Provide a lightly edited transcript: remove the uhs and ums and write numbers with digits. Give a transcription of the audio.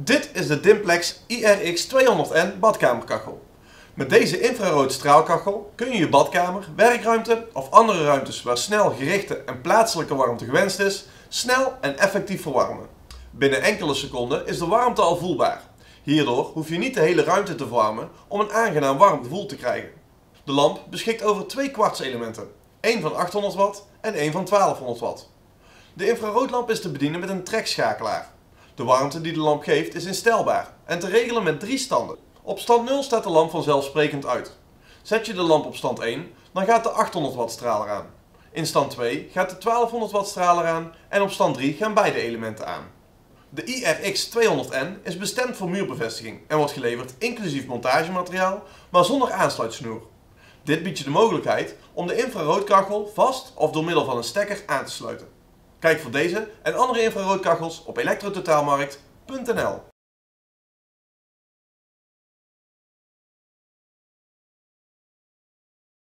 Dit is de Dimplex IRX200N badkamerkachel. Met deze infraroodstraalkachel kun je je badkamer, werkruimte of andere ruimtes waar snel gerichte en plaatselijke warmte gewenst is, snel en effectief verwarmen. Binnen enkele seconden is de warmte al voelbaar. Hierdoor hoef je niet de hele ruimte te verwarmen om een aangenaam warm gevoel te krijgen. De lamp beschikt over twee kwartselementen, één van 800 watt en één van 1200 watt. De infraroodlamp is te bedienen met een trekschakelaar. De warmte die de lamp geeft is instelbaar en te regelen met 3 standen. Op stand 0 staat de lamp vanzelfsprekend uit. Zet je de lamp op stand 1, dan gaat de 800 watt straler aan. In stand 2 gaat de 1200 watt straler aan en op stand 3 gaan beide elementen aan. De IRX200N is bestemd voor muurbevestiging en wordt geleverd inclusief montagemateriaal, maar zonder aansluitsnoer. Dit biedt je de mogelijkheid om de infraroodkachel vast of door middel van een stekker aan te sluiten. Kijk voor deze en andere infraroodkachels op elektrototaalmarkt.nl.